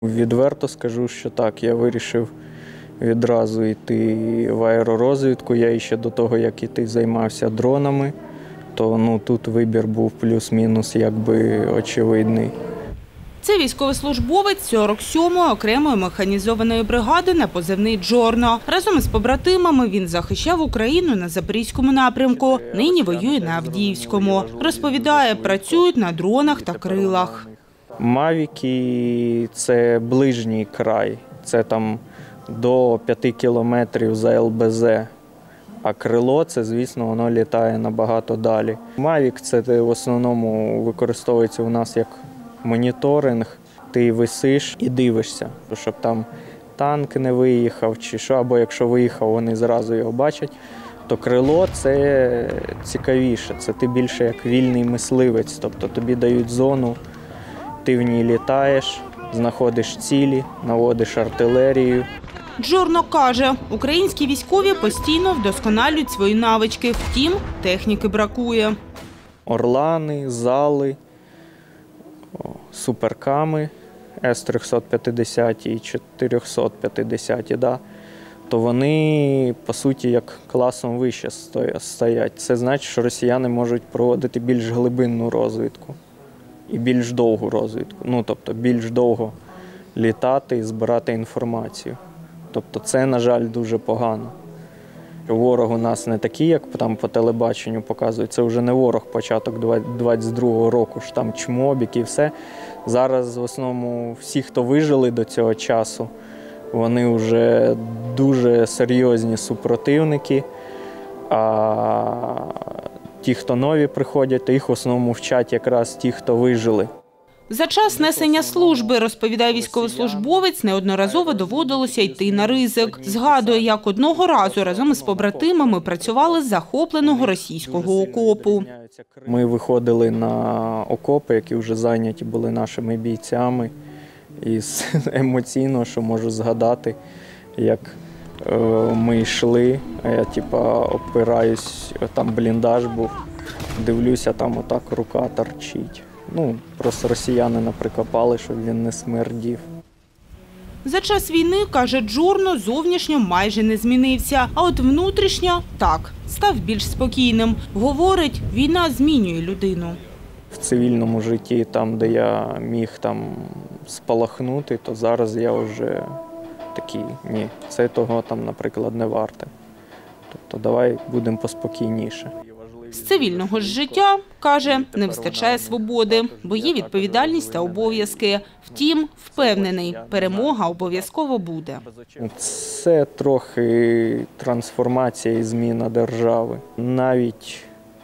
Відверто скажу, що так, я вирішив відразу йти в аеророзвідку. Я ще до того, як іти, займався дронами, то тут вибір був плюс-мінус якби очевидний. Це військовослужбовець 47-ї окремої механізованої бригади на позивний «Джорно». Разом із побратимами він захищав Україну на Запорізькому напрямку, нині воює на Авдіївському. Розповідає, працюють на дронах та крилах. Мавіки – це ближній край, це там до 5 кілометрів за ЛБЗ, а крило – це, звісно, воно літає набагато далі. Мавік – це в основному використовується у нас як моніторинг, ти висиш і дивишся, щоб там танк не виїхав чи що, або якщо виїхав, вони зразу його бачать, то крило – це цікавіше, це ти більше як вільний мисливець, тобто тобі дають зону, ти в ній літаєш, знаходиш цілі, наводиш артилерію. Джорно каже, українські військові постійно вдосконалюють свої навички, втім, техніки бракує. Орлани, зали, суперками С-350 і 450, то вони, по суті, як класом вище стоять. Це значить, що росіяни можуть проводити більш глибинну розвідку і більш довгу розвідку. Тобто більш довго літати і збирати інформацію. Тобто це, на жаль, дуже погано. Ворог у нас не такий, як там по телебаченню показують. Це вже не ворог початок 22-го року, що там чмобік і все. Зараз в основному всі, хто вижили до цього часу, вони вже дуже серйозні супротивники. А ті, хто нові приходять, то їх в основному вчать якраз ті, хто вижили. За час несення служби, розповідає військовослужбовець, неодноразово доводилося йти на ризик. Згадує, як одного разу разом із побратимами працювали з захопленого російського окопу. Ми виходили на окопи, які вже зайняті були нашими бійцями. І емоційно, що можу згадати, як ми йшли, а я опираюсь, там бліндаж був, дивлюся, там отак рука торчить. Просто росіяни наприкопали, щоб він не смердів. За час війни, каже Джорно, зовнішньо майже не змінився. А от внутрішньо – так, став більш спокійним. Говорить, війна змінює людину. В цивільному житті, там, де я міг спалахнути, то зараз я вже такий, ні, це того, наприклад, не варте. Тобто давай будемо поспокійніше. З цивільного ж життя, каже, не вистачає свободи, бо є відповідальність та обов'язки. Втім, впевнений, перемога обов'язково буде. Це трохи трансформація і зміна держави. Навіть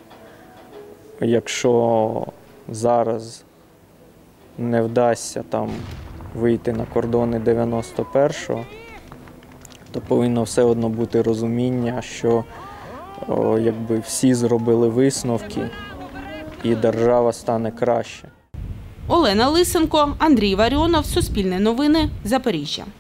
якщо зараз не вдасться вийти на кордони 91-го, то повинно все одно бути розуміння, що якби всі зробили висновки і держава стане краще. Олена Лисенко, Андрій Варіонов, Суспільне новини, Запоріжжя.